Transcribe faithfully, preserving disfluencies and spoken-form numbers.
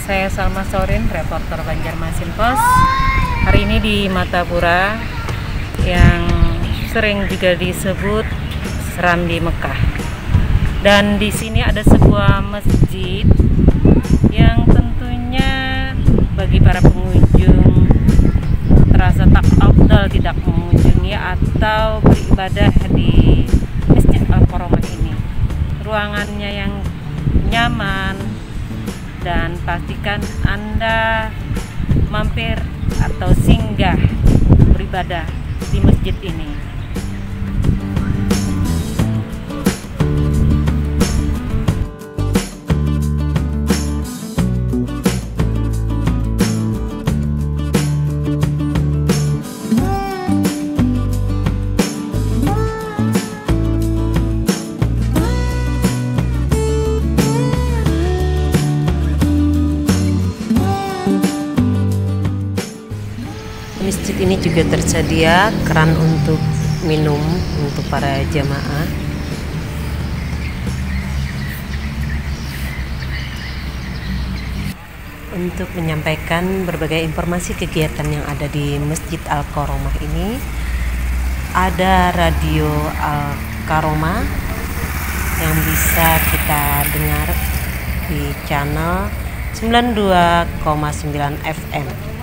Saya Salma Sorin, reporter Banjarmasin Pos. Hari ini di Martapura yang sering juga disebut Serambi Mekah. Dan di sini ada sebuah masjid yang tentunya bagi para pengunjung terasa tak afdal tidak mengunjungi atau beribadah di Masjid Al-Karomah ini. Ruangannya yang nyaman, dan pastikan Anda mampir atau singgah beribadah di masjid ini. Masjid ini juga tersedia keran untuk minum untuk para jamaah. Untuk menyampaikan berbagai informasi kegiatan yang ada di Masjid Al-Karomah ini, ada radio Al-Karomah yang bisa kita dengar di channel sembilan puluh dua koma sembilan F M.